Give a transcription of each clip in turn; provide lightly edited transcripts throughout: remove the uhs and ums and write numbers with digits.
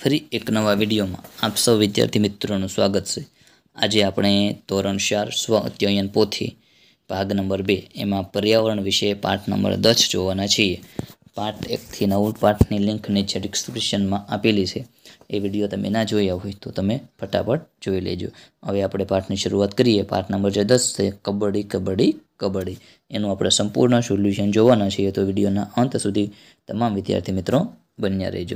ફરી એક નવા વિડીયોમાં આપ સૌ વિદ્યાર્થી મિત્રોનું સ્વાગત છે। આજે આપણે ધોરણ 4 સ્વ અધ્યયન પોથી ભાગ નંબર 2 એમાં પર્યાવરણ વિશે પાઠ નંબર 10 જોવાના છીએ। પાઠ 1 થી 9 પાઠની લિંક નીચે ડિસ્ક્રિપ્શનમાં આપેલી છે। એ વિડીયો તમે ના જોયા હોય તો તમે ફટાફટ જોઈ લેજો। હવે આપણે પાઠની શરૂઆત કરીએ। પાઠ નંબર જે 10 છે કબડ્ડી કબડ્ડી કબડ્ડી, એનું આપણે સંપૂર્ણ સોલ્યુશન જોવાના છીએ। તો વિડીયોના અંત સુધી તમામ વિદ્યાર્થી મિત્રો બન્યા રહેજો।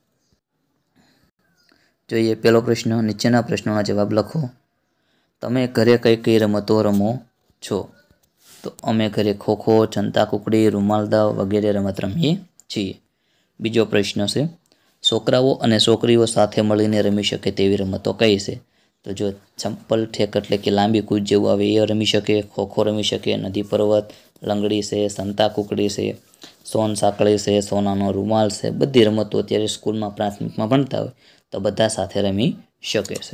જોઈએ પહેલો પ્રશ્ન, નીચેના પ્રશ્નોના જવાબ લખો। તમે ઘરે કઈ કઈ રમતો રમો છો? તો અમે ઘરે ખોખો, સંતાકૂકડી, રૂમાલ દાવ વગેરે રમત રમીએ છીએ। બીજો પ્રશ્ન છે, છોકરાઓ અને છોકરીઓ સાથે મળીને રમી શકે તેવી રમતો કઈ છે? તો જો ચંપલ ઠેક એટલે કે લાંબી કૂદ જેવું આવે એ રમી શકે, ખોખો રમી શકે, નદી પર્વત, લંગડી છે, સંતાકૂકડી છે, સોન સાંકળી છે, સોનાનો રૂમાલ છે। બધી રમતો અત્યારે સ્કૂલમાં પ્રાથમિકમાં ભણતા હોય તો બધા સાથે રમી શકે છે।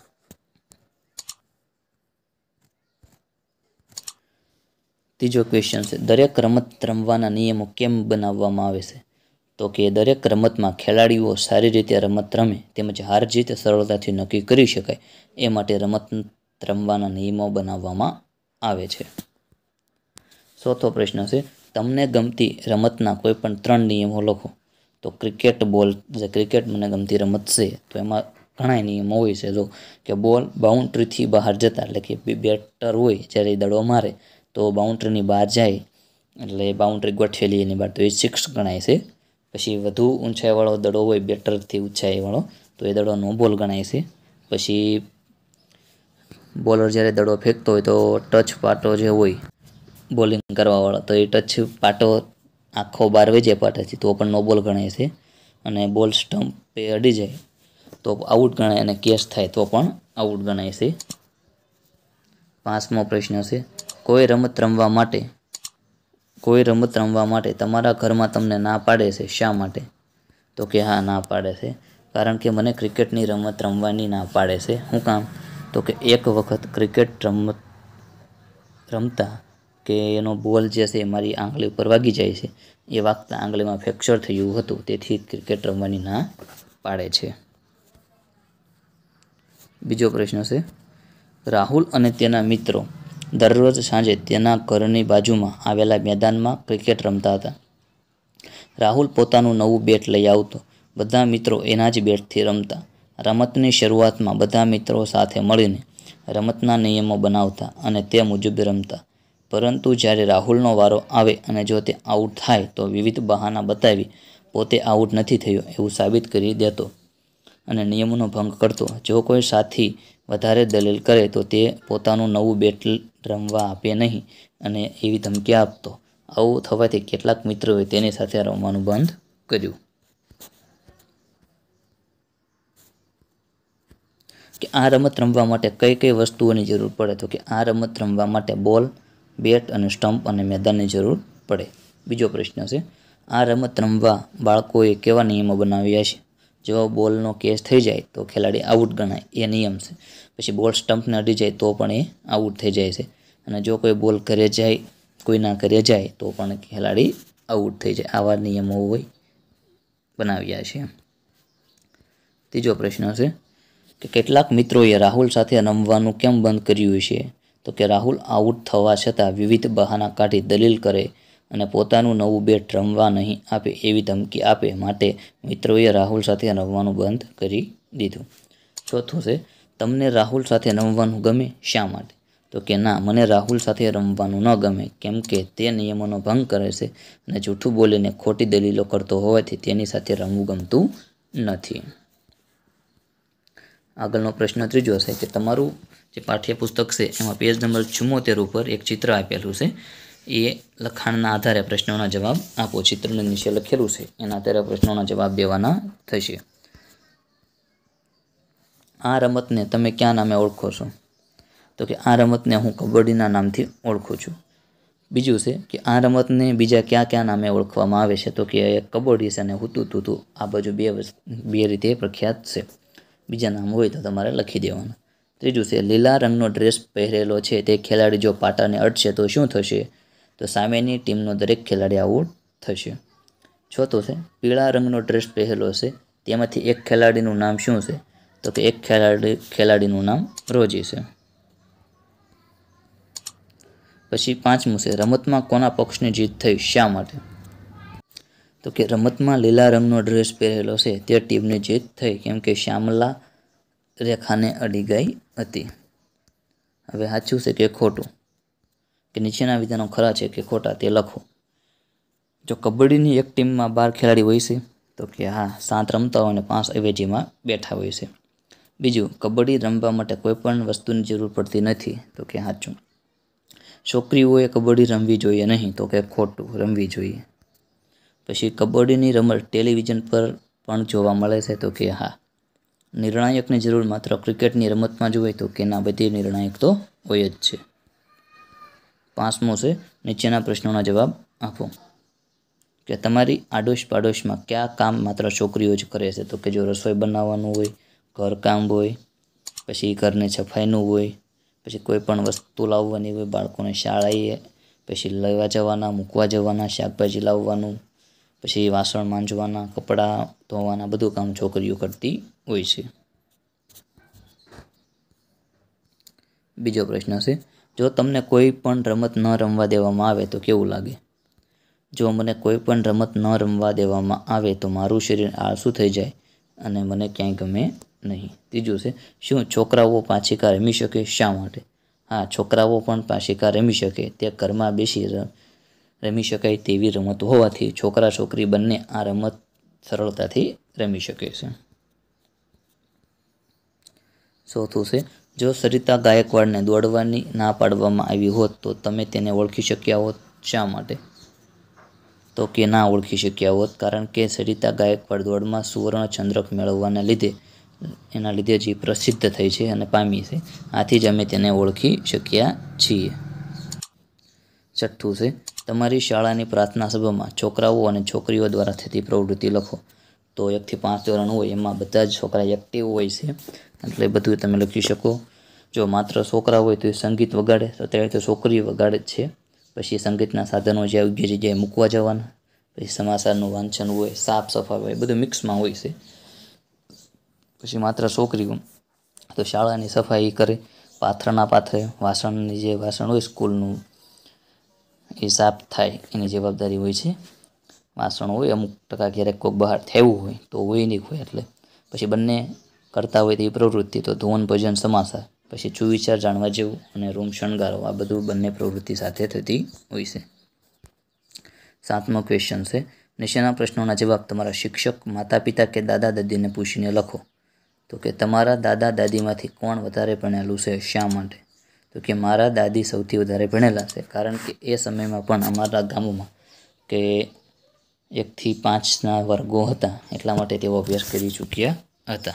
ત્રીજો ક્વેશ્ચન છે, દરેક રમત રમવાના નિયમો કેમ બનાવવામાં આવે છે? તો કે દરેક રમતમાં ખેલાડીઓ સારી રીતે રમત રમે તેમજ હાર જીત સરળતાથી નક્કી કરી શકાય એ માટે રમત રમવાના નિયમો બનાવવામાં આવે છે। ચોથો પ્રશ્ન છે, તમને ગમતી રમતના કોઈ પણ 3 નિયમો લખો। તો ક્રિકેટ બોલ, જે ક્રિકેટ મને ગમતી રમત છે તો એમાં ઘણા નિયમો હોય છે। જો કે બોલ બાઉન્ડ્રીથી બહાર જતા એટલે કે બેટર હોય જ્યારે દડો મારે તો બાઉન્ડ્રીની બહાર જાય એટલે બાઉન્ડ્રી ગોઠવેલી એની બહાર તો એ 6 ગણાય છે। પછી વધુ ઊંચાઈવાળો દડો હોય બેટરથી ઊંચાઈવાળો તો એ દડો નો બોલ ગણાય છે। પછી બોલર જ્યારે દડો ફેંકતો હોય તો ટચ પાટો જે હોય બોલિંગ કરવાવાળો તો એ ટચ પાટો આખો બહાર વહી જાય પાટાથી તો પણ નો બોલ ગણાય છે। અને બોલ સ્ટમ્પે અડી જાય તો આઉટ ગણાય અને કેચ થાય તો પણ આઉટ ગણાય છે। 5મો પ્રશ્ન છે, કોઈ રમત રમવા માટે તમારા ઘરમાં તમને ના પાડે છે, શા માટે? તો કે હા, ના પાડે છે કારણ કે મને ક્રિકેટની રમત રમવાની ના પાડે છે। શું કામ? તો કે એક વખત ક્રિકેટ રમતા કે એનો બોલ જે છે મારી આંગળી ઉપર વાગી જાય છે, એ વાગતા આંગળીમાં ફ્રેક્ચર થયું હતું, તેથી ક્રિકેટ રમવાની ના પાડે છે। બીજો પ્રશ્ન છે, રાહુલ અને તેના મિત્રો દરરોજ સાંજે તેના ઘરની બાજુમાં આવેલા મેદાનમાં ક્રિકેટ રમતા હતા। રાહુલ પોતાનું નવું બેટ લઈ આવતો, બધા મિત્રો એના જ બેટથી રમતા। રમતની શરૂઆતમાં બધા મિત્રો સાથે મળીને રમતના નિયમો બનાવતા અને તે મુજબ રમતા, પરંતુ જ્યારે રાહુલનો વારો આવે અને જો તે આઉટ થાય તો વિવિધ બહાના બતાવી પોતે આઉટ નથી થયો એવું સાબિત કરી દેતો અને નિયમોનો ભંગ કરતો। જો કોઈ સાથી વધારે દલીલ કરે તો તે પોતાનું નવું બેટ રમવા આપે નહીં અને એવી ધમકી આપતો। આવું થવાથી કેટલાક મિત્રોએ તેની સાથે રમવાનું બંધ કર્યું। કે આ રમત રમવા માટે કઈ કઈ વસ્તુઓની જરૂર પડે? તો કે આ રમત રમવા માટે બોલ, બેટ અને સ્ટમ્પ અને મેદાનની જરૂર પડે। બીજો પ્રશ્ન છે, આ રમત રમવા બાળકોએ કેવા નિયમો બનાવ્યા છે? જો બોલનો કેચ થઈ જાય તો ખેલાડી આઉટ ગણાય, એ નિયમ છે। પછી બોલ સ્ટમ્પને અડી જાય તો પણ એ આઉટ થઈ જાય છે અને જો કોઈ બોલ ઘરે જાય, કોઈના ઘરે જાય તો પણ ખેલાડી આઉટ થઈ જાય। આવા નિયમો હોય બનાવ્યા છે। ત્રીજો પ્રશ્ન છે કે કેટલાક મિત્રોએ રાહુલ સાથે રમવાનું કેમ બંધ કર્યું છે? તો કે રાહુલ આઉટ થવા છતાં વિવિધ બહાના કાઢી દલીલ કરે અને પોતાનું નવું બેટ રમવા નહીં આપે એવી ધમકી આપે માટે મિત્રોએ રાહુલ સાથે રમવાનું બંધ કરી દીધું। ચોથું છે, તમને રાહુલ સાથે રમવાનું ગમે, શા માટે? તો કે ના, મને રાહુલ સાથે રમવાનું ન ગમે કેમ કે તે નિયમોનો ભંગ કરે છે અને જૂઠું બોલીને ખોટી દલીલો કરતો હોવાથી તેની સાથે રમવું ગમતું નથી। આગળનો પ્રશ્ન ત્રીજો છે કે તમારું જે પાઠ્યપુસ્તક છે એમાં પેજ નંબર 74 ઉપર એક ચિત્ર આપેલું છે, એ લખાણના આધારે પ્રશ્નોના જવાબ આપો। ચિત્રની નીચે લખેલું છે એના આધારે પ્રશ્નોના જવાબ દેવાના થશે। આ રમતને તમે કયા નામે ઓળખો છો? તો કે આ રમતને હું કબડ્ડીના નામથી ઓળખું છું। બીજું છે કે આ રમતને બીજા કયા નામે ઓળખવામાં આવે છે? તો કે કબડ્ડી છે અને હુતુતુતુ આ બાજુ બે રીતે પ્રખ્યાત છે। બીજા નામ હોય તો તમારે લખી દેવાના। ત્રીજું છે, લીલા રંગનો ડ્રેસ પહેરેલો છે તે ખેલાડી જો પાટાને અડશે તો શું થશે? તો સામેની ટીમનો દરેક ખેલાડી આઉટ થશે। ચોથું છે, પીળા રંગનો ડ્રેસ પહેરેલો છે તેમાંથી એક ખેલાડીનું નામ શું છે? તો કે એક ખેલાડીનું નામ રોજી છે. પછી 5મું છે, રમતમાં કોના પક્ષની જીત થઈ, શા માટે? તો કે રમતમાં લીલા રંગનો ડ્રેસ પહેરેલો છે તે ટીમની જીત થઈ, કેમ કે શ્યામલા રેખાને અડી ગઈ હતી. હવે સાચું છે કે ખોટું? કે નીચેના વિધાનો ખરા છે કે ખોટા તે લખો. જો કબડ્ડીની એક ટીમમાં 12 ખેલાડી હોય છે, તો કે હા, 7 રમતા હોય અને 5 અવેજીમાં બેઠા હોય છે. બીજું, કબડ્ડી રમવા માટે કોઈ પણ વસ્તુની જરૂર પડતી નથી, તો કે સાચું. છોકરીઓએ કબડ્ડી રમવી જોઈએ નહીં, તો કે ખોટું, રમવી જોઈએ. પછી કબડ્ડીની રમત ટેલિવિઝન પર પણ જોવા મળે છે, તો કે હા. નિર્ણાયકની જરૂર માત્ર ક્રિકેટની રમતમાં જ હોય, તો કે ના, બધી નિર્ણાયક તો હોય જ છે. 5મું છે, નીચેના પ્રશ્નોના જવાબ આપો. કે તમારી આડોશ પાડોશમાં કયા કામ માત્ર છોકરીઓ જ કરે છે? તો કે જો રસોઈ બનાવવાનું હોય, ઘરકામ હોય, પછી ઘરની સફાઈનું હોય, પછી કોઈ પણ વસ્તુ લાવવાની હોય બાળકોને શાળાએ, પછી લેવા જવાના, મૂકવા જવાના, શાકભાજી લાવવાનું, પછી વાસણ માંજવાના, કપડાં ધોવાના, બધું કામ છોકરીઓ કરતી હોય છે. બીજો પ્રશ્ન છે, જો તમને કોઈ પણ રમત ન રમવા દેવામાં આવે તો કેવું લાગે? જો મને કોઈ પણ રમત ન રમવા દેવામાં આવે તો મારું શરીર આળસું થઈ જાય અને મને ક્યાંય ગમે નહીં. ત્રીજું છે, શું છોકરાઓ પાંચિકા રમી શકે, શા માટે? હા, છોકરાઓ પણ પાંચિકા રમી શકે. તે ઘરમાં બેસી રમી શકાય તેવી રમત હોવાથી છોકરા છોકરી બંને આ રમત સરળતાથી રમી શકે છે. ચોથું છે, જો સરિતા ગાયકવાડને દોડવાની ના પાડવામાં આવી હોત તો તમે તેને ઓળખી શક્યા હોત, શા માટે? તો કે ના ઓળખી શક્યા હોત, કારણ કે સરિતા ગાયકવાડ દોડમાં સુવર્ણ ચંદ્રક મેળવવાના લીધે એના લીધે જ પ્રસિદ્ધ થઈ છે અને પામી છે. આથી જ અમે તેને ઓળખી શક્યા છીએ. છઠ્ઠું છે, તમારી શાળાની પ્રાર્થના સભામાં છોકરાઓ અને છોકરીઓ દ્વારા થતી પ્રવૃત્તિ લખો. તો 1 થી 5 ધોરણ હોય એમાં બધા જ છોકરા એક્ટિવ હોય છે, એટલે બધું તમે લખી શકો. જો માત્ર છોકરા હોય તો એ સંગીત વગાડે, તો અત્યારે તો છોકરીઓ વગાડે જ છે. પછી સંગીતના સાધનો જે યોગ્ય જગ્યાએ મૂકવા જવાના, પછી સમાચારનું વાંચન હોય, સાફ સફાઈ હોય, બધું મિક્સમાં હોય છે. પછી માત્ર છોકરીઓ તો શાળાની સફાઈ કરે, પાથરના પાથરે, વાસણની જે વાસણ હોય સ્કૂલનું એ સાફ થાય એની જવાબદારી હોય છે. વાસણ હોય અમુક ટકા, ક્યારેક કોઈક બહાર થયું હોય તો હોય નહીં હોય, એટલે પછી બંને કરતા હોય તેવી પ્રવૃત્તિ તો ધોવન ભજન સમાચાર, પછી સુવિચાર જાણવા જેવું અને રૂમ શણગારો, આ બધું બંને પ્રવૃત્તિ સાથે થતી હોય છે. 7મો ક્વેશ્ચન છે, નીચેના પ્રશ્નોના જવાબ તમારા શિક્ષક, માતા પિતા કે દાદા દાદીને પૂછીને લખો. તો કે તમારા દાદા દાદીમાંથી કોણ વધારે ભણેલું છે, શા માટે? તો કે મારા દાદી સૌથી વધારે ભણેલા છે, કારણ કે એ સમયમાં પણ અમારા ગામમાં કે 1 થી 5ના વર્ગો હતા, એટલા માટે તેઓ અભ્યાસ કરી ચૂક્યા હતા.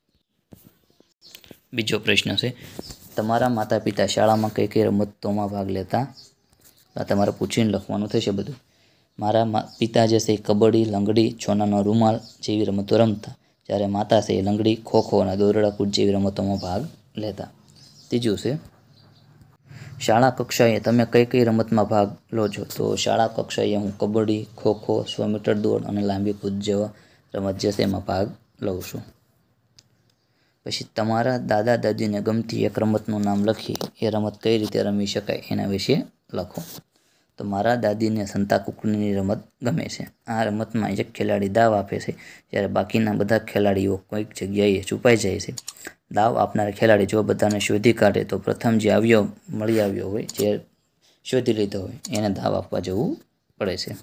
બીજો પ્રશ્ન છે, તમારા માતા પિતા શાળામાં કઈ કઈ રમતોમાં ભાગ લેતા? તમારે પૂછીને લખવાનું થશે બધું. મારા પિતા જે છે કબડ્ડી, લંગડી, છોનાનો રૂમાલ જેવી રમતો રમતા, જ્યારે માતા છે એ લંગડી, ખોખો અને દોરડા કૂદ જેવી રમતોમાં ભાગ લેતા. ત્રીજું છે, શાળા કક્ષાએ તમે કઈ કઈ રમતમાં ભાગ લો છો? તો શાળા કક્ષાએ હું કબડ્ડી, ખોખો, 100 મીટર દોડ અને લાંબી કૂદ જેવા રમત જે છે એમાં ભાગ લઉં છું. પછી તમારા દાદા દાદીને ગમતી એક રમતનું નામ લખી એ રમત કઈ રીતે રમી શકાય એના વિશે લખો. તો મારા દાદીને સંતાકુકડીની રમત ગમે છે. આ રમતમાં એક ખેલાડી દાવ આપે છે, જ્યારે બાકીના બધા ખેલાડીઓ કોઈક જગ્યાએ છુપાઈ જાય છે. દાવ આપનાર ખેલાડી જો બધાને શોધી કાઢે તો પ્રથમ જે મળી આવ્યો હોય, જે શોધી લીધો હોય એને દાવ આપવા જવું પડે છે.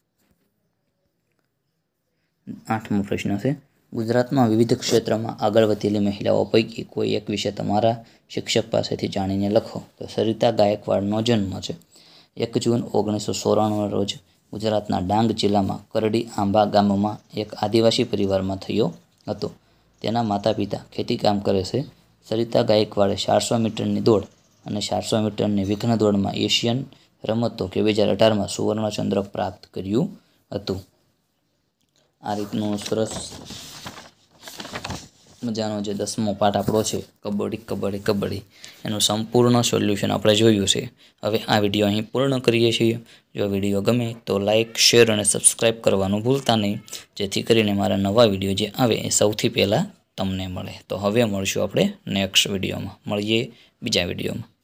8મો પ્રશ્ન છે, ગુજરાતમાં વિવિધ ક્ષેત્રમાં આગળ વધેલી મહિલાઓ પૈકી કોઈ એક વિશે તમારા શિક્ષક પાસેથી જાણીને લખો. તો સરિતા ગાયકવાડનો જન્મ છે 1 જૂન 1994 રોજ ગુજરાતના ડાંગ જિલ્લામાં કરડી આંબા ગામમાં એક આદિવાસી પરિવારમાં થયો હતો. તેના માતા પિતા ખેતીકામ કરે છે. સરિતા ગાયકવાડે 400 મીટરની દોડ અને 400 મીટરની વિઘ્ન દોડમાં એશિયન રમતો કે 2018માં સુવર્ણ ચંદ્રક પ્રાપ્ત કર્યું હતું. આ રીતનું સરસ મજાનો જે 10મો પાઠ આપણો છે કબડ્ડી એનું સંપૂર્ણ સોલ્યુશન આપણે જોયું છે। હવે આ વિડીયો અહીં પૂર્ણ કરીએ છીએ। જો વિડીયો ગમે તો લાઇક, શેર અને સબસ્ક્રાઈબ કરવાનું ભૂલતા નહીં, જેથી કરીને મારા નવા વિડીયો જે આવે એ સૌથી પહેલાં તમને મળે। તો હવે મળશું આપણે નેક્સ્ટ વિડીયોમાં, મળીએ બીજા વિડીયોમાં।